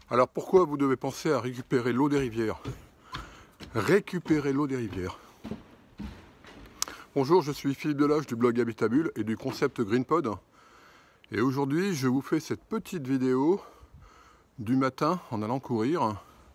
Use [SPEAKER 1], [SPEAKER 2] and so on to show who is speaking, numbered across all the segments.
[SPEAKER 1] Alors pourquoi vous devez penser à récupérer l'eau des rivières? Récupérer l'eau des rivières. Bonjour, je suis Philippe Delage du blog Habitabule et du concept GreenPod. Et aujourd'hui, je vous fais cette petite vidéo du matin en allant courir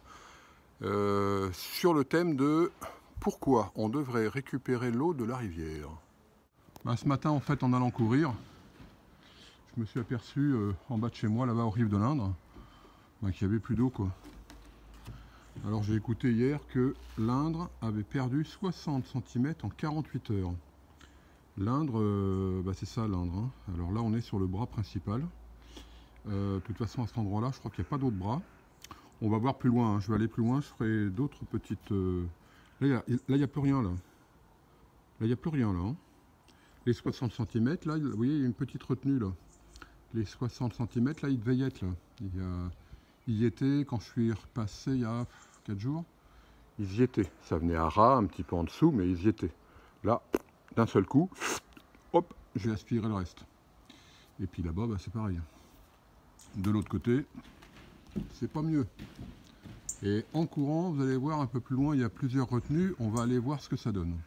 [SPEAKER 1] sur le thème de pourquoi on devrait récupérer l'eau de la rivière. Ce matin, en fait, en allant courir, je me suis aperçu en bas de chez moi, là-bas aux rives de l'Indre, qu'il n'y avait plus d'eau, quoi. Alors j'ai écouté hier que l'Indre avait perdu 60 cm en 48 heures. L'Indre, c'est ça l'Indre, hein. Alors là on est sur le bras principal. De toute façon à cet endroit là je crois qu'il n'y a pas d'autres bras. On va voir plus loin, hein. Je vais aller plus loin, je ferai d'autres petites... Là il n'y a plus rien là. Là il n'y a plus rien là, hein. Les 60 cm là, vous voyez il y a une petite retenue là. Les 60 cm là, il devait y être là. Il y était quand je suis repassé il y a 4 jours. Ils y étaient. Ça venait à ras, un petit peu en dessous, mais ils y étaient. Là, d'un seul coup, hop, j'ai aspiré le reste. Et puis là-bas, c'est pareil. De l'autre côté, c'est pas mieux. Et en courant, vous allez voir un peu plus loin, il y a plusieurs retenues. On va aller voir ce que ça donne.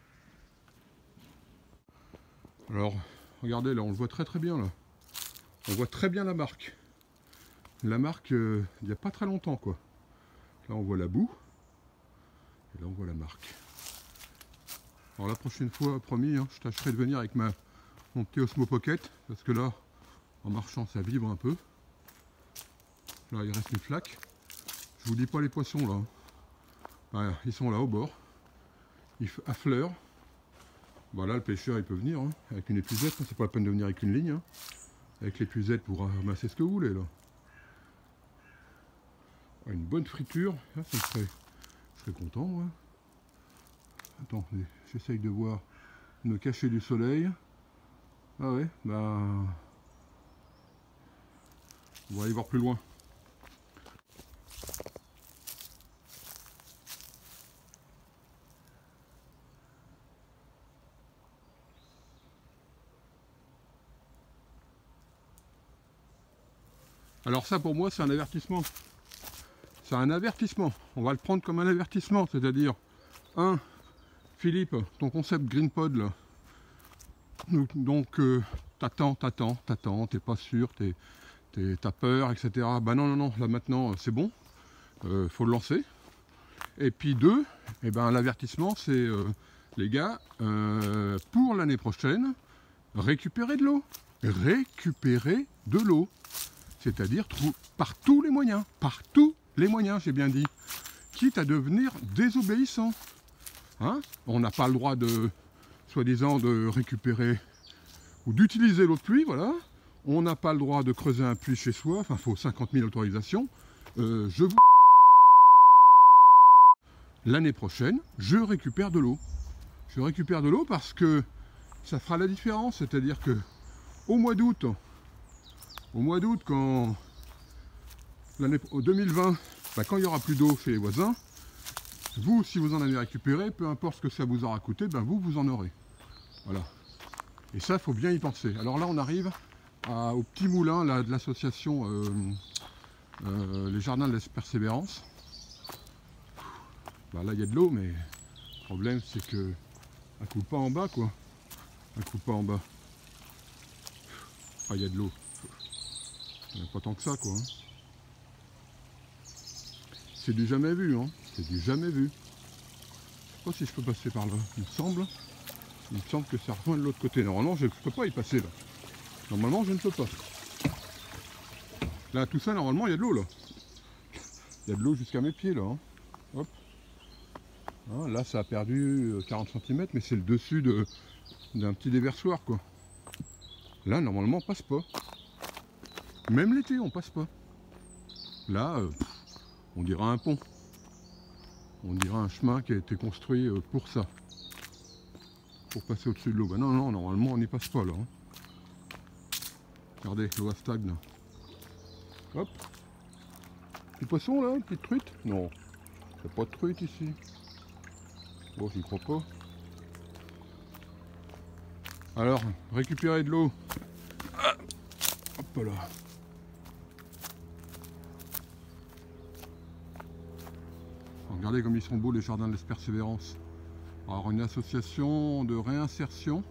[SPEAKER 1] Alors, regardez, là, on le voit très très bien, là. On voit très bien la marque. La marque, il n'y a pas très longtemps, quoi. Là, on voit la boue. Et là, on voit la marque. Alors, la prochaine fois, promis, hein, je tâcherai de venir avec mon petit Osmo Pocket. Parce que là, en marchant, ça vibre un peu. Là, il reste une flaque. Je vous dis pas les poissons, là. Voilà, ils sont là, au bord. Ils affleurent. Voilà, le pêcheur, il peut venir, hein, avec une épuisette. C'est pas la peine de venir avec une ligne, hein. Avec l'épuisette pour ramasser ce que vous voulez, là. Une bonne friture, là, je serais content, moi. Attends, j'essaye de voir, me cacher du soleil. Ah ouais, on va aller voir plus loin. Alors ça, pour moi, c'est un avertissement. C'est un avertissement. On va le prendre comme un avertissement, c'est-à-dire, Philippe, ton concept GreenPod, là, donc t'attends, t'es pas sûr, t'as peur, etc. Non, là maintenant, c'est bon, faut le lancer. Et puis l'avertissement, c'est, les gars, pour l'année prochaine, récupérer de l'eau. Récupérer de l'eau. C'est-à-dire par tous les moyens, j'ai bien dit, quitte à devenir désobéissant. Hein? On n'a pas le droit soi-disant, de récupérer ou d'utiliser l'eau de pluie, voilà. On n'a pas le droit de creuser un puits chez soi, enfin, il faut 50 000 autorisations. L'année prochaine, je récupère de l'eau. Je récupère de l'eau parce que ça fera la différence, c'est-à-dire que au mois d'août, quand au 2020, quand il n'y aura plus d'eau chez les voisins, vous, si vous en avez récupéré, peu importe ce que ça vous aura coûté, vous en aurez. Voilà. Et ça, il faut bien y penser. Alors là, on arrive au petit moulin là, de l'association Les Jardins de la Persévérance. Là, il y a de l'eau, mais le problème, c'est que elle coule pas en bas, quoi. Elle coule pas en bas. Il y a de l'eau. Il n'y a pas tant que ça, quoi. Hein. C'est du jamais vu, hein. C'est du jamais vu. Je sais pas si je peux passer par là. Il me semble que ça rejoint de l'autre côté. Normalement, je ne peux pas y passer, là. Normalement, je ne peux pas. Là, tout ça, normalement, il y a de l'eau, là. Il y a de l'eau jusqu'à mes pieds, là. Hein. Hop. Hein, là, ça a perdu 40 cm, mais c'est le dessus d'un petit déversoir, quoi. Là, normalement, on passe pas. Même l'été, on passe pas. Là, on dirait un pont. On dirait un chemin qui a été construit pour ça. Pour passer au-dessus de l'eau. Non, normalement, on n'y passe pas, là. Hein. Regardez, l'eau stagne, là. Hop. Petit poisson, là, petite truite. Non, il n'y a pas de truite ici. Bon, j'y crois pas. Alors, récupérer de l'eau. Hop là. Regardez comme ils sont beaux les jardins de l'Persévérance. Alors une association de réinsertion.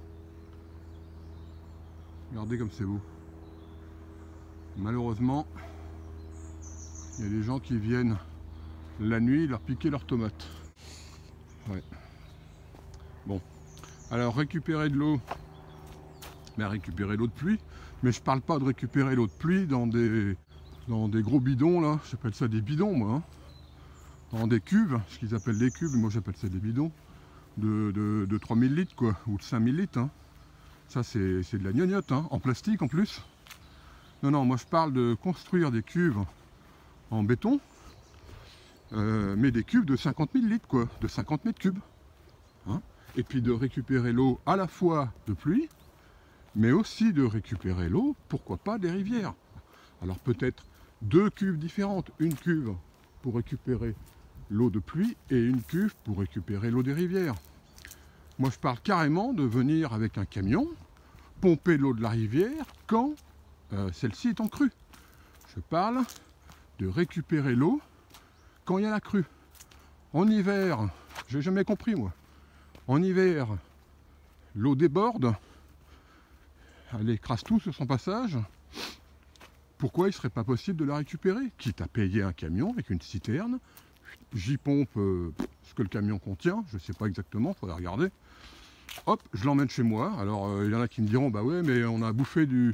[SPEAKER 1] Regardez comme c'est beau. Malheureusement, il y a des gens qui viennent la nuit leur piquer leurs tomates. Ouais. Bon. Alors récupérer de l'eau. Récupérer l'eau de pluie. Mais je parle pas de récupérer l'eau de pluie dans des gros bidons là. J'appelle ça des bidons moi. Hein. Dans des cuves, ce qu'ils appellent des cuves, moi j'appelle ça des bidons. De 3000 litres quoi, ou de 5000 litres. Hein. Ça c'est de la gnognotte, hein, en plastique en plus. Non, non, moi je parle de construire des cuves en béton, mais des cuves de 50 000 litres quoi, de 50 mètres cubes. Hein. Et puis de récupérer l'eau à la fois de pluie, mais aussi de récupérer l'eau, pourquoi pas des rivières. Alors peut-être deux cuves différentes, une cuve pour récupérer l'eau de pluie et une cuve pour récupérer l'eau des rivières. Moi je parle carrément de venir avec un camion, pomper l'eau de la rivière quand celle-ci est en crue. Je parle de récupérer l'eau quand il y a la crue. En hiver, j'ai jamais compris moi, en hiver, l'eau déborde, elle écrase tout sur son passage. Pourquoi il ne serait pas possible de la récupérer? Quitte à payer un camion avec une citerne, j'y pompe ce que le camion contient, je ne sais pas exactement, il faudrait regarder. Hop, je l'emmène chez moi. Alors il y en a qui me diront, bah ouais, mais on a bouffé du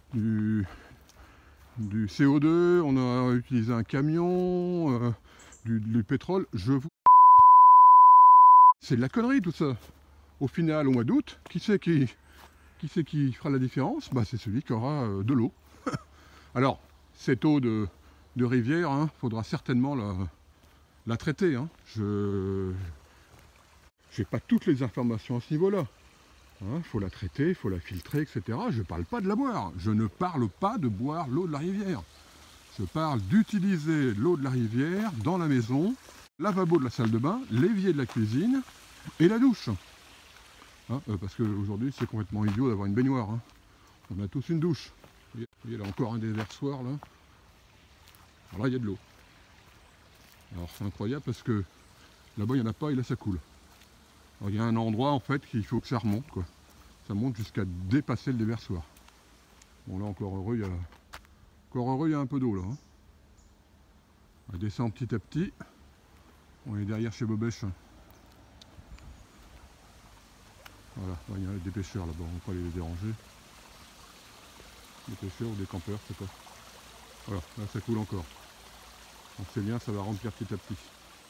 [SPEAKER 1] CO2, on a utilisé un camion, du pétrole. C'est de la connerie tout ça. Au final, au mois d'août, qui c'est qui fera la différence? Bah, c'est celui qui aura de l'eau. Alors, cette eau de rivière, hein, faudra certainement la traiter. Hein. Je n'ai pas toutes les informations à ce niveau-là. Hein, faut la traiter, il faut la filtrer, etc. Je ne parle pas de la boire. Je ne parle pas de boire l'eau de la rivière. Je parle d'utiliser l'eau de la rivière dans la maison, lavabo de la salle de bain, l'évier de la cuisine et la douche. Hein, parce qu'aujourd'hui, c'est complètement idiot d'avoir une baignoire. Hein. On a tous une douche. Vous voyez, là encore un déversoir là. Alors là, il y a de l'eau. Alors c'est incroyable parce que là-bas, il n'y en a pas et là, ça coule. Alors, il y a un endroit en fait qu'il faut que ça remonte, quoi. Ça monte jusqu'à dépasser le déversoir. Bon là encore heureux, il y a un peu d'eau là. Hein. On descend petit à petit. On est derrière chez Bobèche. Voilà, il y a des pêcheurs là-bas, on ne va pas les déranger. Des pêcheurs ou des campeurs, je sais pas. Voilà, là ça coule encore. Donc c'est bien, ça va remplir petit à petit.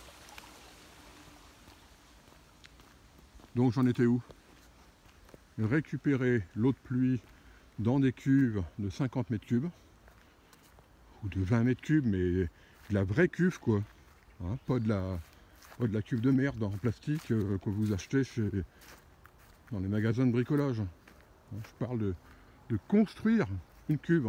[SPEAKER 1] Donc j'en étais où? Récupérer l'eau de pluie dans des cuves de 50 mètres cubes, ou de 20 mètres cubes, mais de la vraie cuve quoi. Hein, pas de la cuve de merde en plastique que vous achetez dans les magasins de bricolage. Hein, je parle de construire une cuve.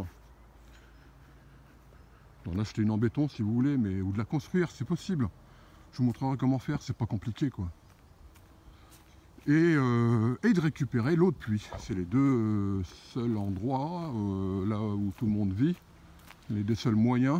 [SPEAKER 1] D'en acheter une en béton si vous voulez, mais ou de la construire, c'est possible. Je vous montrerai comment faire, c'est pas compliqué quoi. Et de récupérer l'eau de pluie. C'est les deux seuls endroits là où tout le monde vit, les deux seuls moyens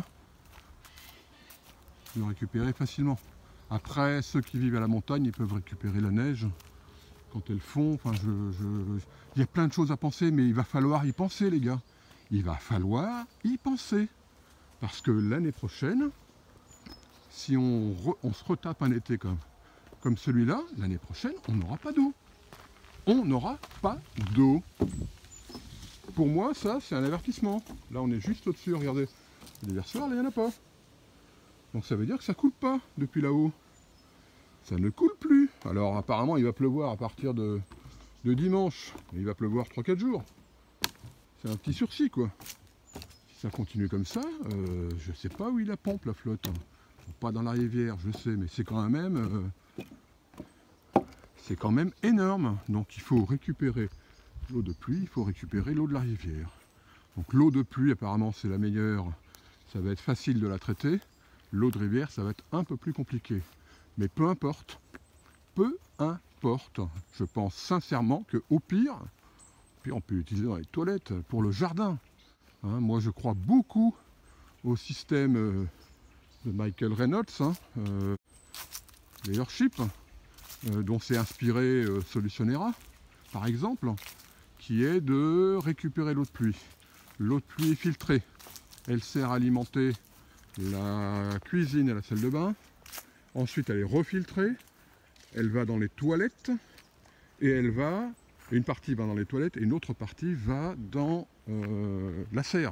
[SPEAKER 1] de récupérer facilement. Après, ceux qui vivent à la montagne, ils peuvent récupérer la neige quand elles fond. Enfin, il y a plein de choses à penser, mais il va falloir y penser, les gars. Il va falloir y penser. Parce que l'année prochaine, si on se retape un été comme celui-là, l'année prochaine, on n'aura pas d'eau. On n'aura pas d'eau. Pour moi, ça, c'est un avertissement. Là, on est juste au-dessus, regardez. Les déversoirs, là, il n'y en a pas. Donc ça veut dire que ça ne coule pas depuis là-haut. Ça ne coule plus. Alors apparemment, il va pleuvoir à partir de dimanche. Et il va pleuvoir 3-4 jours. C'est un petit sursis, quoi. Si ça continue comme ça, je ne sais pas où il la pompe, la flotte. Pas dans la rivière, je sais, mais c'est quand même... c'est quand même énorme. Donc il faut récupérer l'eau de pluie, il faut récupérer l'eau de la rivière. Donc l'eau de pluie, apparemment, c'est la meilleure. Ça va être facile de la traiter. L'eau de rivière, ça va être un peu plus compliqué. Mais peu importe. Peu importe. Je pense sincèrement qu'au pire, on peut l'utiliser dans les toilettes, pour le jardin. Hein, moi, je crois beaucoup au système de Michael Reynolds. Hein, dont s'est inspiré Solutionera, par exemple, qui est de récupérer l'eau de pluie. L'eau de pluie est filtrée. Elle sert à alimenter la cuisine et la salle de bain. Ensuite, elle est refiltrée. Elle va dans les toilettes. Et une partie va dans les toilettes et une autre partie va dans la serre.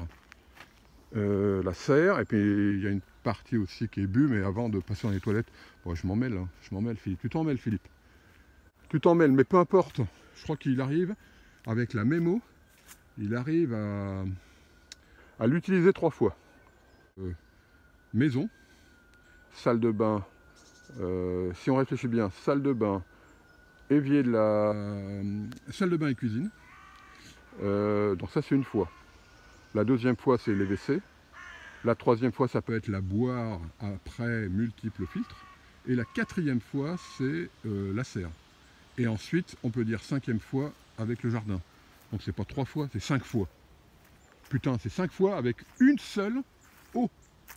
[SPEAKER 1] Et puis il y a une partie aussi qui est bue, mais avant de passer dans les toilettes, bon, je m'en mêle, Philippe. Tu t'en mêles, Philippe. Tu t'en mêles, mais peu importe. Je crois qu'il arrive, avec la même eau, il arrive à l'utiliser 3 fois. Maison, salle de bain, si on réfléchit bien, salle de bain, évier de la salle de bain et cuisine. Donc ça c'est une fois. La deuxième fois c'est les WC. La troisième fois ça peut être la boire après multiples filtres. Et la quatrième fois c'est la serre. Et ensuite on peut dire 5e fois avec le jardin. Donc c'est pas 3 fois, c'est 5 fois. Putain, c'est 5 fois avec une seule eau.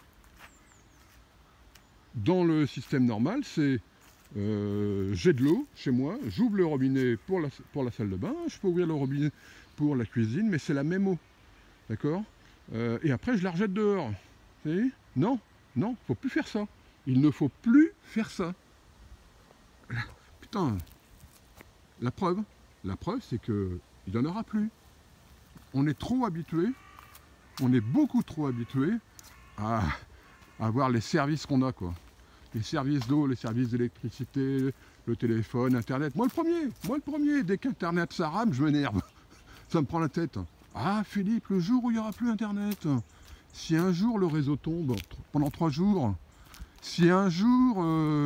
[SPEAKER 1] Dans le système normal, c'est j'ai de l'eau chez moi, j'ouvre le robinet pour la salle de bain, je peux ouvrir le robinet pour la cuisine, mais c'est la même eau. D'accord? Et après, je la rejette dehors. Vous voyez? Non, non, faut plus faire ça. Il ne faut plus faire ça. Putain, la preuve c'est que il n'y en aura plus. On est trop habitué, on est beaucoup trop habitué à avoir les services qu'on a, quoi. Les services d'eau, les services d'électricité, le téléphone, Internet. Moi le premier, dès qu'Internet ça rame, je m'énerve. Ça me prend la tête. Ah Philippe, le jour où il n'y aura plus Internet, si un jour le réseau tombe pendant 3 jours, si un jour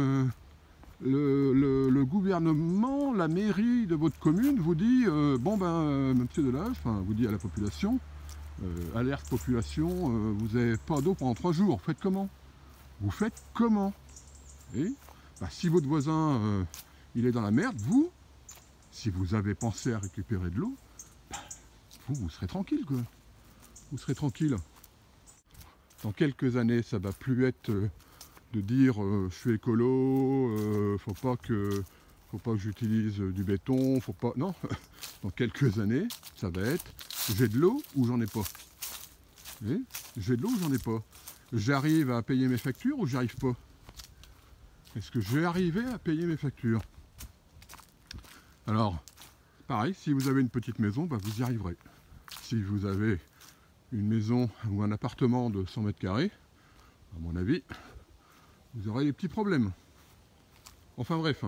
[SPEAKER 1] le gouvernement, la mairie de votre commune vous dit bon ben monsieur Delage, enfin vous dit à la population, alerte population, vous n'avez pas d'eau pendant 3 jours, faites comment? Vous faites comment? Et bah, si votre voisin il est dans la merde, vous, si vous avez pensé à récupérer de l'eau, bah, vous serez tranquille, quoi. Vous serez tranquille. Dans quelques années, ça va plus être de dire je suis écolo, faut pas que j'utilise du béton, faut pas. Non, dans quelques années, ça va être j'ai de l'eau ou j'en ai pas. J'ai de l'eau ou j'en ai pas. J'arrive à payer mes factures ou j'y arrive pas? Est-ce que je vais arriver à payer mes factures? Alors, pareil, si vous avez une petite maison, bah vous y arriverez. Si vous avez une maison ou un appartement de 100 mètres carrés, à mon avis, vous aurez des petits problèmes. Enfin bref.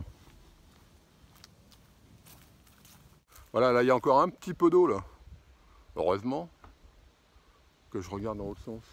[SPEAKER 1] Voilà, là il y a encore un petit peu d'eau là. Heureusement que je regarde dans l'autre sens.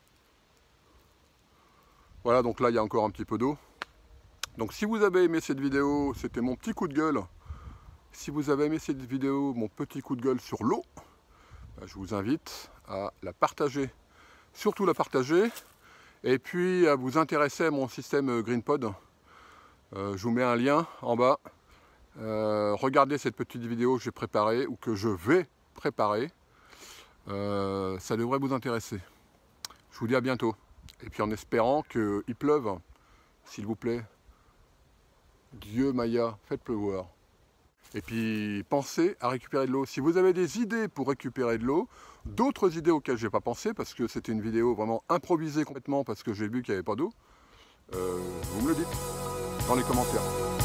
[SPEAKER 1] Voilà, donc là il y a encore un petit peu d'eau. Donc si vous avez aimé cette vidéo, c'était mon petit coup de gueule. Si vous avez aimé cette vidéo, mon petit coup de gueule sur l'eau, je vous invite à la partager. Surtout la partager. Et puis à vous intéresser à mon système GreenPod. Je vous mets un lien en bas. Regardez cette petite vidéo que j'ai préparée ou que je vais préparer. Ça devrait vous intéresser. Je vous dis à bientôt. Et puis en espérant qu'il pleuve, s'il vous plaît. Dieu Maya, faites pleuvoir. Et puis pensez à récupérer de l'eau. Si vous avez des idées pour récupérer de l'eau, d'autres idées auxquelles je n'ai pas pensé, parce que c'était une vidéo vraiment improvisée complètement, parce que j'ai vu qu'il n'y avait pas d'eau, vous me le dites dans les commentaires.